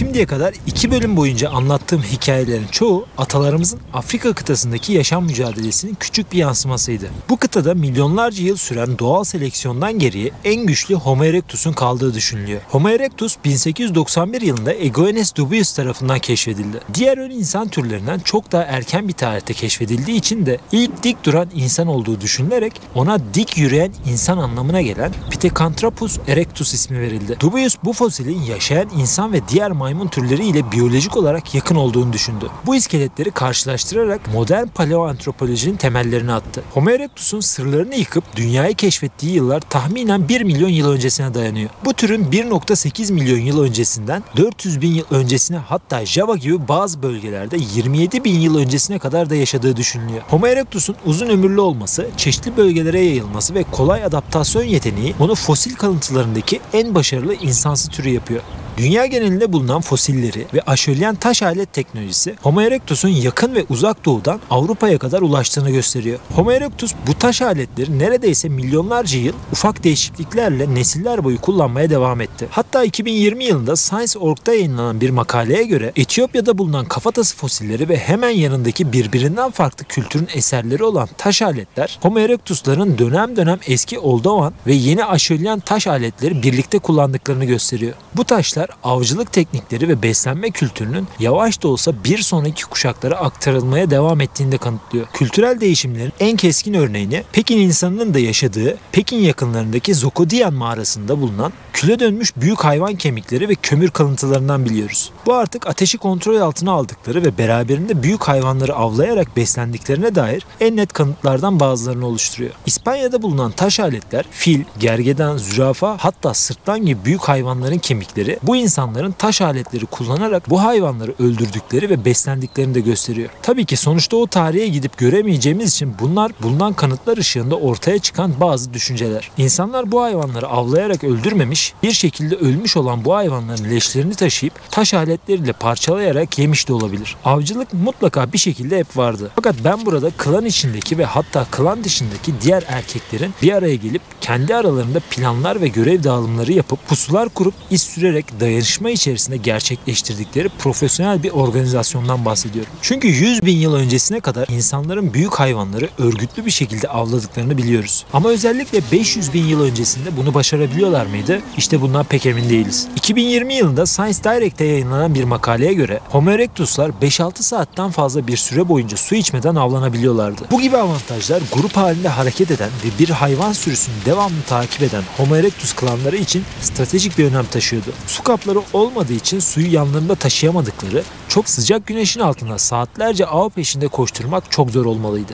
Şimdiye kadar 2 bölüm boyunca anlattığım hikayelerin çoğu atalarımızın Afrika kıtasındaki yaşam mücadelesinin küçük bir yansımasıydı. Bu kıtada milyonlarca yıl süren doğal seleksiyondan geriye en güçlü Homo erectus'un kaldığı düşünülüyor. Homo erectus 1891 yılında Eugenius Dubius tarafından keşfedildi. Diğer ön insan türlerinden çok daha erken bir tarihte keşfedildiği için de ilk dik duran insan olduğu düşünülerek ona dik yürüyen insan anlamına gelen Pithecanthropus erectus ismi verildi. Dubius bu fosilin yaşayan insan ve diğer maymun türleri ile biyolojik olarak yakın olduğunu düşündü. Bu iskeletleri karşılaştırarak modern paleoantropolojinin temellerini attı. Homo erectus'un sırlarını yıkıp dünyayı keşfettiği yıllar tahminen 1 milyon yıl öncesine dayanıyor. Bu türün 1,8 milyon yıl öncesinden 400 bin yıl öncesine, hatta Java gibi bazı bölgelerde 27 bin yıl öncesine kadar da yaşadığı düşünülüyor. Homo erectus'un uzun ömürlü olması, çeşitli bölgelere yayılması ve kolay adaptasyon yeteneği onu fosil kalıntılarındaki en başarılı insansı türü yapıyor. Dünya genelinde bulunan fosilleri ve aşölyen taş alet teknolojisi Homo erectus'un yakın ve uzak doğudan Avrupa'ya kadar ulaştığını gösteriyor. Homo erectus bu taş aletleri neredeyse milyonlarca yıl ufak değişikliklerle nesiller boyu kullanmaya devam etti. Hatta 2020 yılında Science.org'da yayınlanan bir makaleye göre Etiyopya'da bulunan kafatası fosilleri ve hemen yanındaki birbirinden farklı kültürün eserleri olan taş aletler Homo erectus'ların dönem dönem eski Oldovan ve yeni aşölyen taş aletleri birlikte kullandıklarını gösteriyor. Bu taşlar avcılık teknikleri ve beslenme kültürünün yavaş da olsa bir sonraki kuşaklara aktarılmaya devam ettiğini de kanıtlıyor. Kültürel değişimlerin en keskin örneğini Pekin insanının da yaşadığı Pekin yakınlarındaki Zhoukoudian mağarasında bulunan küle dönmüş büyük hayvan kemikleri ve kömür kalıntılarından biliyoruz. Bu artık ateşi kontrol altına aldıkları ve beraberinde büyük hayvanları avlayarak beslendiklerine dair en net kanıtlardan bazılarını oluşturuyor. İspanya'da bulunan taş aletler fil, gergedan, zürafa, hatta sırtlan gibi büyük hayvanların kemikleri bu insanların taş aletleri kullanarak bu hayvanları öldürdükleri ve beslendiklerini de gösteriyor. Tabii ki sonuçta o tarihe gidip göremeyeceğimiz için bunlar bulunan kanıtlar ışığında ortaya çıkan bazı düşünceler. İnsanlar bu hayvanları avlayarak öldürmemiş, bir şekilde ölmüş olan bu hayvanların leşlerini taşıyıp taş aletleriyle parçalayarak yemiş de olabilir. Avcılık mutlaka bir şekilde hep vardı. Fakat ben burada klan içindeki ve hatta klan dışındaki diğer erkeklerin bir araya gelip kendi aralarında planlar ve görev dağılımları yapıp pusular kurup iz sürerek dayanışma içerisinde gerçekleştirdikleri profesyonel bir organizasyondan bahsediyorum. Çünkü 100 bin yıl öncesine kadar insanların büyük hayvanları örgütlü bir şekilde avladıklarını biliyoruz. Ama özellikle 500 bin yıl öncesinde bunu başarabiliyorlar mıydı? İşte bundan pek emin değiliz. 2020 yılında Science Direct'te yayınlanan bir makaleye göre Homo erectus'lar 5-6 saatten fazla bir süre boyunca su içmeden avlanabiliyorlardı. Bu gibi avantajlar grup halinde hareket eden ve bir hayvan sürüsünü devamlı takip eden Homo erectus klanları için stratejik bir önem taşıyordu. Su kapları olmadığı için suyu yanlarında taşıyamadıkları, çok sıcak güneşin altında saatlerce av peşinde koşturmak çok zor olmalıydı.